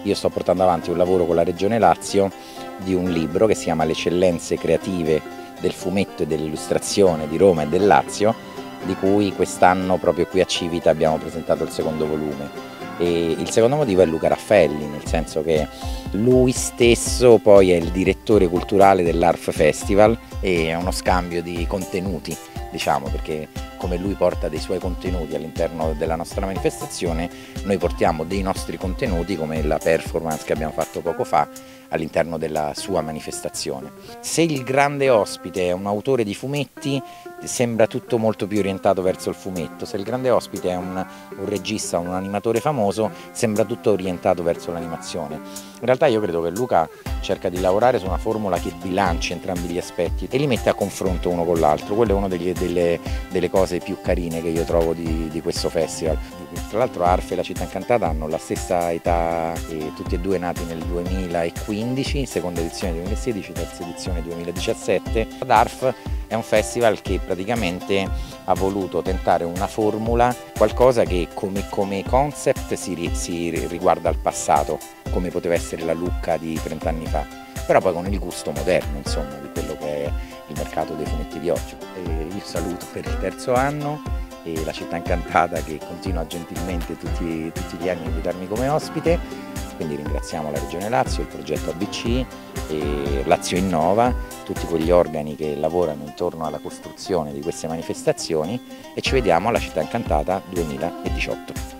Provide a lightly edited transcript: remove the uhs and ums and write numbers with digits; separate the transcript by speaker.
Speaker 1: io sto portando avanti un lavoro con la Regione Lazio di un libro che si chiama Le eccellenze creative del fumetto e dell'illustrazione di Roma e del Lazio, di cui quest'anno proprio qui a Civita abbiamo presentato il secondo volume. E il secondo motivo è Luca Raffaelli, nel senso che lui stesso poi è il direttore culturale dell'Arf Festival e è uno scambio di contenuti, diciamo, perché come lui porta dei suoi contenuti all'interno della nostra manifestazione, noi portiamo dei nostri contenuti, come la performance che abbiamo fatto poco fa, all'interno della sua manifestazione. Se il grande ospite è un autore di fumetti, sembra tutto molto più orientato verso il fumetto; se il grande ospite è un regista, un animatore famoso, sembra tutto orientato verso l'animazione. In realtà io credo che Luca cerca di lavorare su una formula che bilanci entrambi gli aspetti e li mette a confronto uno con l'altro. Quello è una delle cose più carine che io trovo di questo festival. Tra l'altro Arf e la Città Incantata hanno la stessa età, tutti e due nati nel 2015, seconda edizione 2016, terza edizione 2017. Arf è un festival che praticamente ha voluto tentare una formula, qualcosa che come concept si riguarda al passato, come poteva essere la Lucca di 30 anni fa, però poi con il gusto moderno, insomma, di quello che è il mercato dei fumetti di oggi. Io saluto per il terzo anno e la Città Incantata, che continua gentilmente tutti gli anni a invitarmi come ospite, quindi ringraziamo la Regione Lazio, il progetto ABC, e Lazio Innova, tutti quegli organi che lavorano intorno alla costruzione di queste manifestazioni, e ci vediamo alla Città Incantata 2018.